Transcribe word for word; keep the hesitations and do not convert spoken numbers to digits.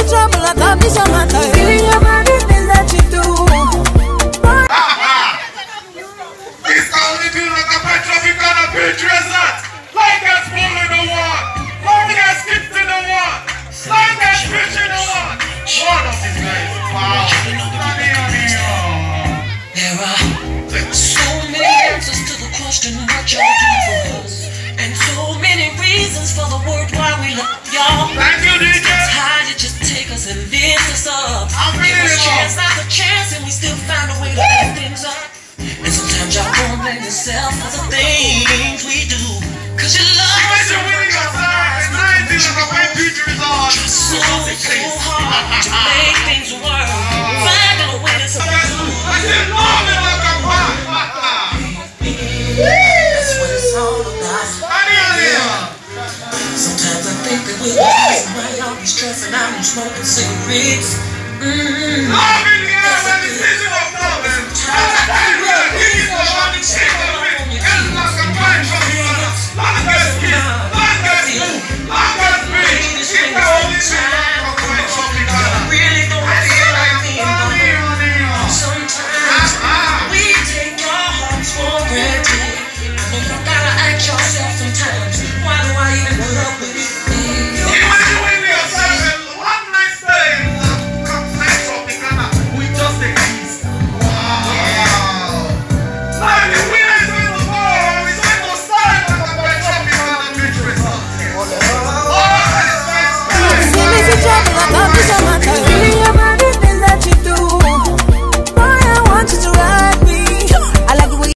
trouble, I thought me some matter. Feeling your body, things that you do. This only feel like a petroffic on a Patriots that. Like us pulling the one. Like us skipping the one. Like us pitching the one. One of these guys. Wow. There are so many answers to the question what y'all do for us, and so many reasons for the word why we love y'all. Thank you, D J. It's how you just take us and lift us up. Give us chance after chance, and we still find a way to lift things up. And sometimes y'all don't blame yourself for the things we do, cause you love us so much. Try so, so hard to make things work, finding a way to survive. That's what it's all about. Sometimes I think that we're wasting money on these stressing out and smoking cigarettes. Mm-hmm. Sometimes I think that we're